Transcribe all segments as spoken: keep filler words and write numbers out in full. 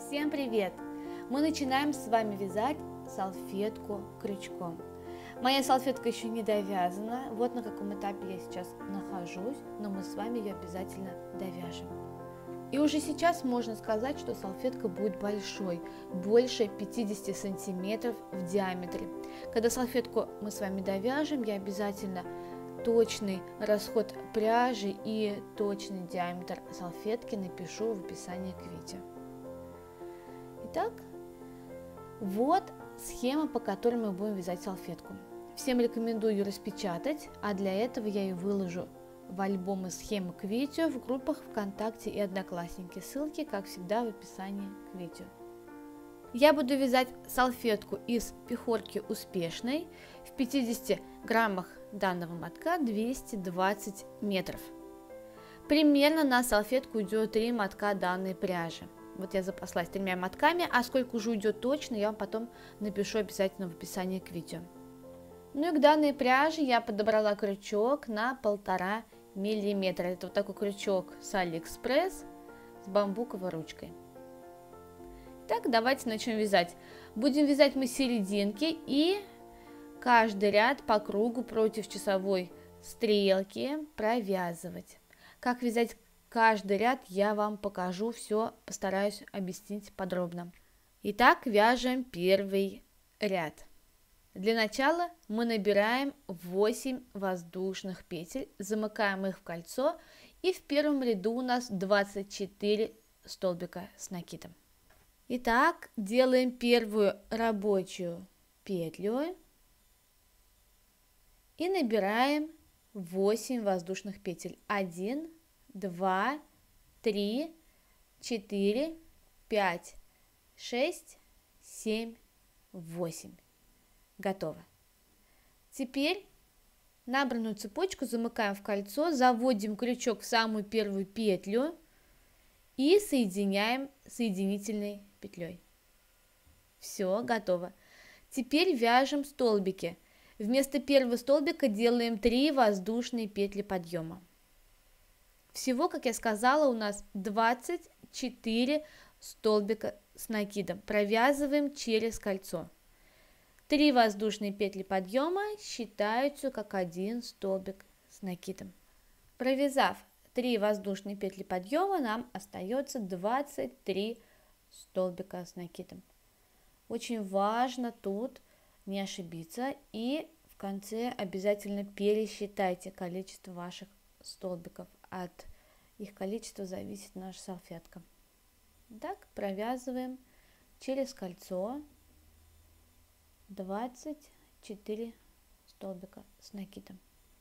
Всем привет! Мы начинаем с вами вязать салфетку крючком. Моя салфетка еще не довязана, вот на каком этапе я сейчас нахожусь, но мы с вами ее обязательно довяжем. И уже сейчас можно сказать, что салфетка будет большой, больше пятидесяти сантиметров в диаметре. Когда салфетку мы с вами довяжем, я обязательно точный расход пряжи и точный диаметр салфетки напишу в описании к видео. Итак, вот схема, по которой мы будем вязать салфетку. Всем рекомендую ее распечатать, а для этого я ее выложу в альбомы схемы к видео в группах ВКонтакте и Одноклассники. Ссылки, как всегда, в описании к видео. Я буду вязать салфетку из пехорки успешной в пятидесяти граммах данного мотка двести двадцать метров. Примерно на салфетку уйдет три мотка данной пряжи. Вот я запаслась тремя мотками, а сколько уже уйдет точно, я вам потом напишу обязательно в описании к видео. Ну и к данной пряже я подобрала крючок на полтора миллиметра. Это вот такой крючок с Алиэкспресс с бамбуковой ручкой. Так, давайте начнем вязать. Будем вязать мы серединки и каждый ряд по кругу против часовой стрелки провязывать. Как вязать каждый ряд я вам покажу, все постараюсь объяснить подробно. Итак, вяжем первый ряд. Для начала мы набираем восемь воздушных петель, замыкаем их в кольцо, и в первом ряду у нас двадцать четыре столбика с накидом. Итак, делаем первую рабочую петлю и набираем восемь воздушных петель. один, два, три, четыре, пять, шесть, семь, восемь. Готово. Теперь набранную цепочку замыкаем в кольцо, заводим крючок в самую первую петлю и соединяем соединительной петлей. Все, готово. Теперь вяжем столбики. Вместо первого столбика делаем три воздушные петли подъема. Всего, как я сказала, у нас двадцать четыре столбика с накидом. Провязываем через кольцо. три воздушные петли подъема считаются как один столбик с накидом. Провязав три воздушные петли подъема, нам остается двадцать три столбика с накидом. Очень важно тут не ошибиться и в конце обязательно пересчитайте количество ваших столбиков. От их количества зависит наша салфетка. Так, провязываем через кольцо двадцать четыре столбика с накидом.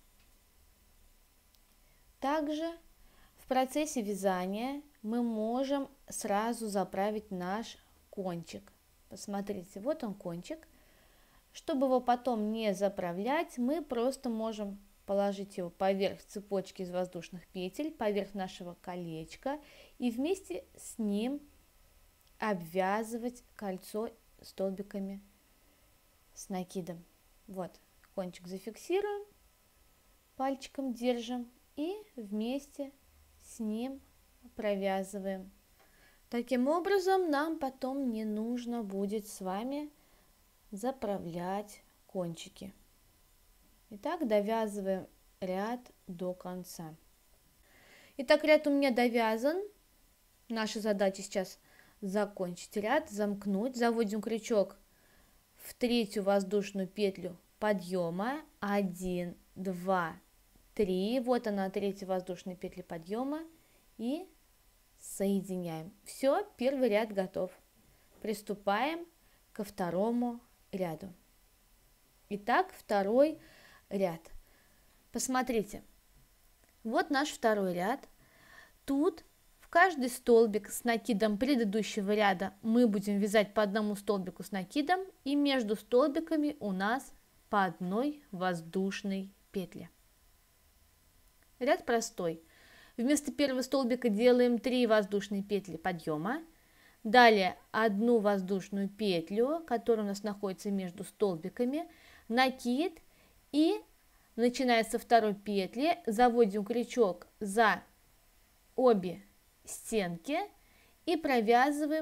Также в процессе вязания мы можем сразу заправить наш кончик. Посмотрите, вот он кончик. Чтобы его потом не заправлять, мы просто можем положить его поверх цепочки из воздушных петель, поверх нашего колечка и вместе с ним обвязывать кольцо столбиками с накидом. Вот, кончик зафиксируем, пальчиком держим и вместе с ним провязываем. Таким образом, нам потом не нужно будет с вами заправлять кончики. Итак, довязываем ряд до конца. Итак, ряд у меня довязан. Наша задача сейчас закончить ряд, замкнуть. Заводим крючок в третью воздушную петлю подъема. один, два, три. Вот она, третья воздушная петля подъема. И соединяем. Все, первый ряд готов. Приступаем ко второму ряду. Итак, второй ряд. Посмотрите, вот наш второй ряд. Тут в каждый столбик с накидом предыдущего ряда мы будем вязать по одному столбику с накидом, и между столбиками у нас по одной воздушной петле. Ряд простой. Вместо первого столбика делаем три воздушные петли подъема. Далее одну воздушную петлю, которая у нас находится между столбиками, накид, и начиная со второй петли заводим крючок за обе стенки и провязываем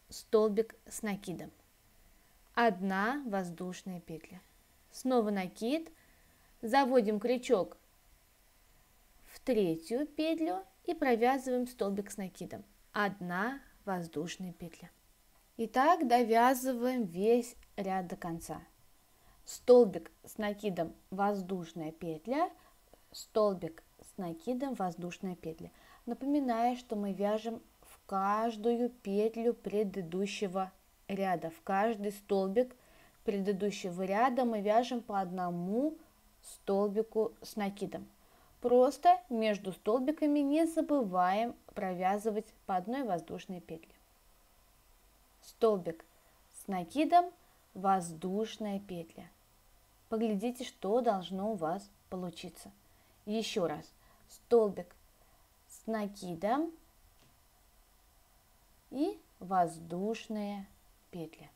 столбик с накидом. Одна воздушная петля. Снова накид. Заводим крючок в третью петлю и провязываем столбик с накидом. Одна воздушная петля. Итак, довязываем весь ряд до конца. Столбик с накидом, воздушная петля, столбик с накидом, воздушная петля. Напоминаю, что мы вяжем в каждую петлю предыдущего ряда, в каждый столбик предыдущего ряда мы вяжем по одному столбику с накидом. Просто между столбиками не забываем провязывать по одной воздушной петле. Столбик с накидом, воздушная петля. Поглядите, что должно у вас получиться. Еще раз. Столбик с накидом и воздушная петля.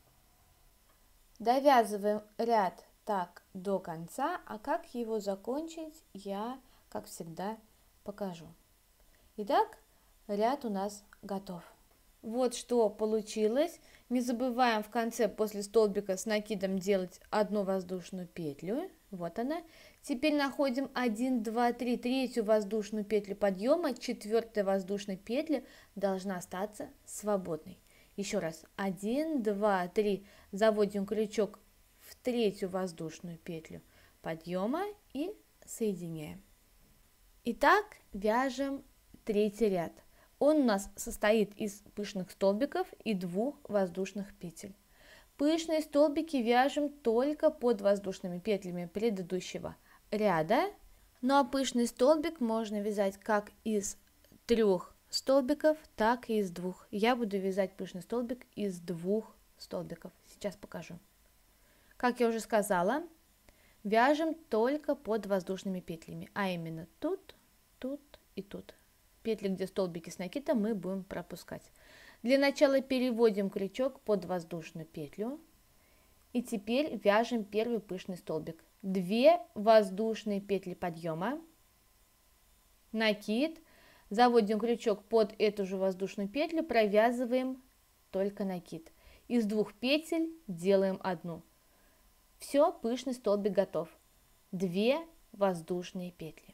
Довязываем ряд так до конца, а как его закончить, я, как всегда, покажу. Итак, ряд у нас готов. Вот что получилось. Не забываем в конце после столбика с накидом делать одну воздушную петлю. Вот она. Теперь находим один, два, три, третью воздушную петлю подъема. Четвертая воздушная петля должна остаться свободной. Еще раз. один, два, три. Заводим крючок в третью воздушную петлю подъема и соединяем. Итак, вяжем третий ряд. Он у нас состоит из пышных столбиков и двух воздушных петель. Пышные столбики вяжем только под воздушными петлями предыдущего ряда. Ну а пышный столбик можно вязать как из трех столбиков, так и из двух. Я буду вязать пышный столбик из двух столбиков. Сейчас покажу. Как я уже сказала, вяжем только под воздушными петлями, а именно тут, тут и тут. Петли, где столбики с накидом, мы будем пропускать. Для начала переводим крючок под воздушную петлю. И теперь вяжем первый пышный столбик. Две воздушные петли подъема. Накид. Заводим крючок под эту же воздушную петлю, провязываем только накид. Из двух петель делаем одну. Все, пышный столбик готов. Две воздушные петли.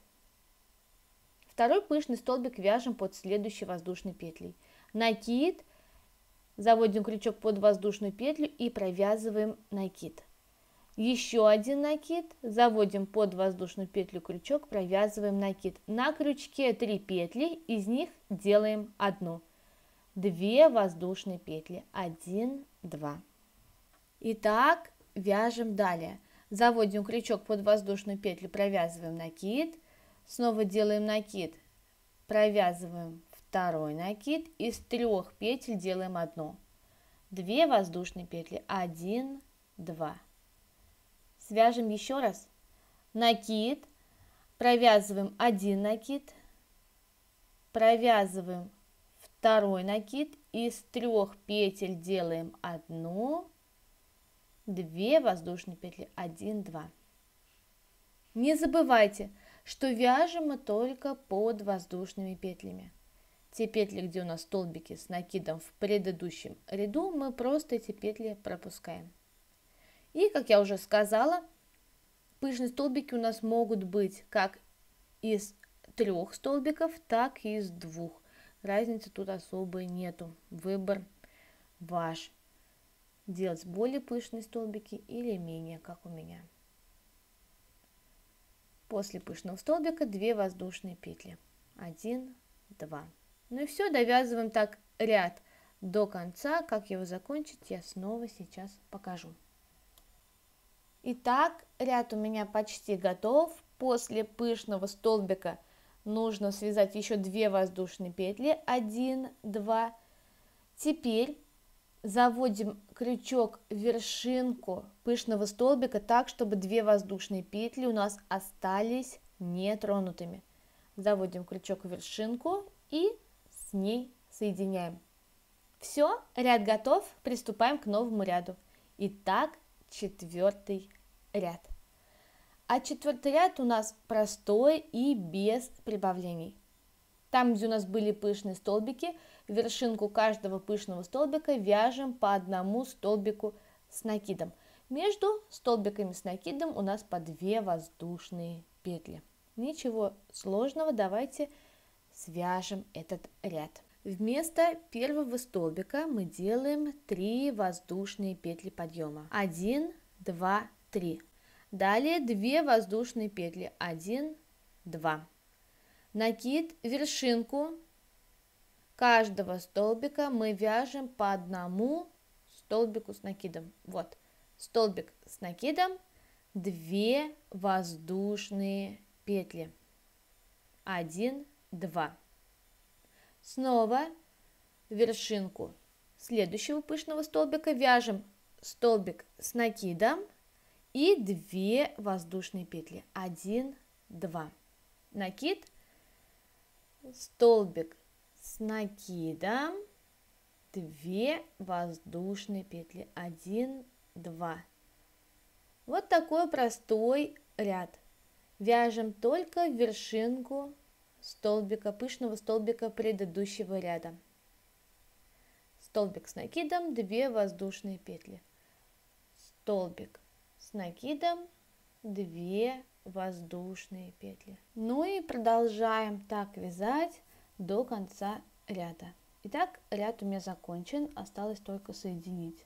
Второй пышный столбик вяжем под следующей воздушной петлей. Накид, заводим крючок под воздушную петлю и провязываем накид. Еще один накид, заводим под воздушную петлю крючок, провязываем накид. На крючке три петли, из них делаем одну. Две воздушные петли. Один, два. Итак, вяжем далее. Заводим крючок под воздушную петлю, провязываем накид. Снова делаем накид, провязываем второй накид, из трех петель делаем одну. Две воздушные петли, один, два. Свяжем еще раз. Накид, провязываем один накид, провязываем второй накид, из трех петель делаем одну, две воздушные петли, один, два. Не забывайте, что вяжем мы только под воздушными петлями. Те петли, где у нас столбики с накидом в предыдущем ряду, мы просто эти петли пропускаем. И, как я уже сказала, пышные столбики у нас могут быть как из трех столбиков, так и из двух. Разницы тут особой нету. Выбор ваш. Делать более пышные столбики или менее, как у меня. После пышного столбика две воздушные петли. один, два. Ну и все, довязываем так ряд до конца. Как его закончить, я снова сейчас покажу. Итак, ряд у меня почти готов. После пышного столбика нужно связать еще две воздушные петли. один, два. Теперь заводим крючок в вершинку пышного столбика так, чтобы две воздушные петли у нас остались нетронутыми. Заводим крючок в вершинку и с ней соединяем. Все, ряд готов, приступаем к новому ряду. Итак, четвертый ряд. А четвертый ряд у нас простой и без прибавлений. Там, где у нас были пышные столбики, вершинку каждого пышного столбика вяжем по одному столбику с накидом. Между столбиками с накидом у нас по две воздушные петли. Ничего сложного, давайте свяжем этот ряд. Вместо первого столбика мы делаем три воздушные петли подъема. один, два, три. Далее две воздушные петли. один, два. Накид, вершинку каждого столбика мы вяжем по одному столбику с накидом. Вот, столбик с накидом, две воздушные петли. один, два. Снова вершинку следующего пышного столбика вяжем столбик с накидом и две воздушные петли. один, два. Накид, столбик с накидом, две воздушные петли. один, два. Вот такой простой ряд. Вяжем только вершинку столбика, пышного столбика предыдущего ряда. Столбик с накидом, две воздушные петли. Столбик с накидом, две воздушные петли. Ну и продолжаем так вязать до конца ряда. Итак, ряд у меня закончен, осталось только соединить.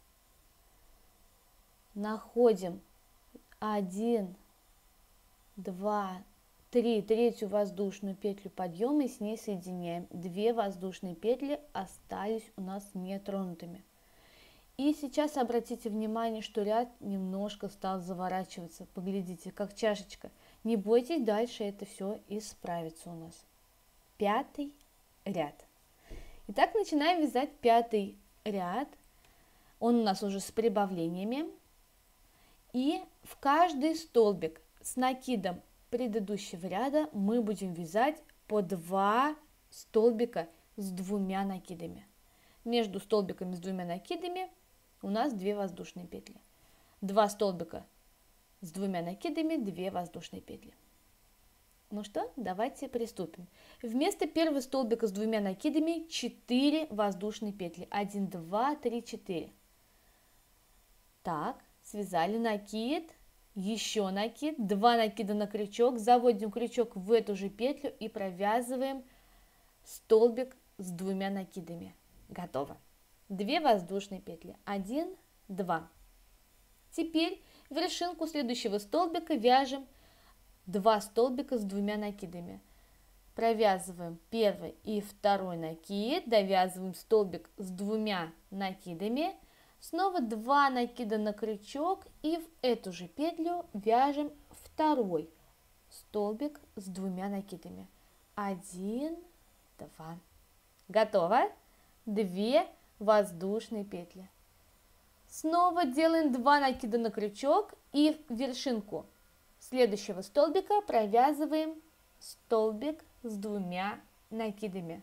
Находим один, два, три, третью воздушную петлю подъема и с ней соединяем. Две воздушные петли остались у нас нетронутыми. И сейчас обратите внимание, что ряд немножко стал заворачиваться. Поглядите, как чашечка. Не бойтесь, дальше это все исправится у нас. Пятый ряд. Итак, начинаем вязать пятый ряд. Он у нас уже с прибавлениями. И в каждый столбик с накидом предыдущего ряда мы будем вязать по два столбика с двумя накидами. Между столбиками с двумя накидами у нас две воздушные петли. Два столбика с двумя накидами, две воздушные петли. Ну что, давайте приступим. Вместо первого столбика с двумя накидами четыре воздушные петли. один, два, три, четыре. Так, связали накид. Еще накид, два накида на крючок, заводим крючок в эту же петлю и провязываем столбик с двумя накидами. Готово. Две воздушные петли. один, два. Теперь вершинку следующего столбика вяжем два столбика с двумя накидами. Провязываем первый и второй накид, довязываем столбик с двумя накидами. Снова два накида на крючок и в эту же петлю вяжем второй столбик с двумя накидами. один, два. Готово. Две воздушные петли. Снова делаем два накида на крючок и в вершинку следующего столбика провязываем столбик с двумя накидами.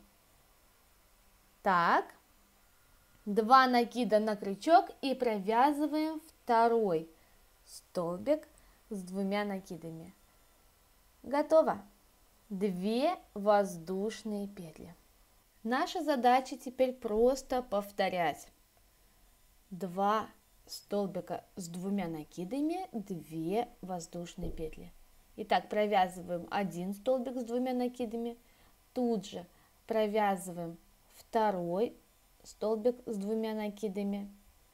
Так. Два накида на крючок и провязываем второй столбик с двумя накидами. Готово. Две воздушные петли. Наша задача теперь просто повторять. Два столбика с двумя накидами, две воздушные петли. Итак, провязываем один столбик с двумя накидами. Тут же провязываем второй столбик с двумя накидами.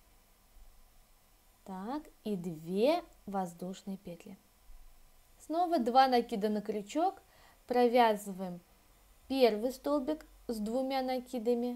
Так, и две воздушные петли. Снова два накида на крючок, провязываем первый столбик с двумя накидами,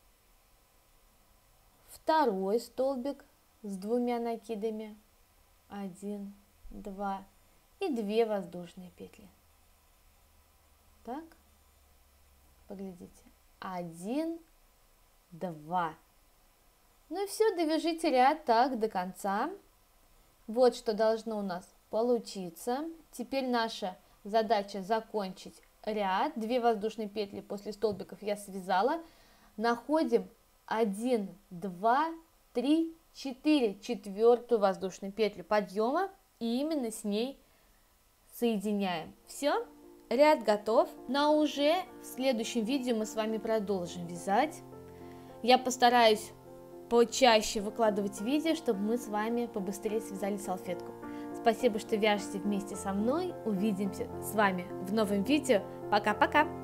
второй столбик с двумя накидами, один, два и две воздушные петли. Так, поглядите, один, два. Ну и все, довяжите ряд так до конца. Вот что должно у нас получиться. Теперь наша задача закончить ряд. Две воздушные петли после столбиков я связала. Находим один, два, три, четыре, четвертую воздушную петлю подъема и именно с ней соединяем. Все, ряд готов, но уже в следующем видео мы с вами продолжим вязать. Я постараюсь почаще выкладывать видео, чтобы мы с вами побыстрее связали салфетку. Спасибо, что вяжете вместе со мной. Увидимся с вами в новом видео. Пока-пока!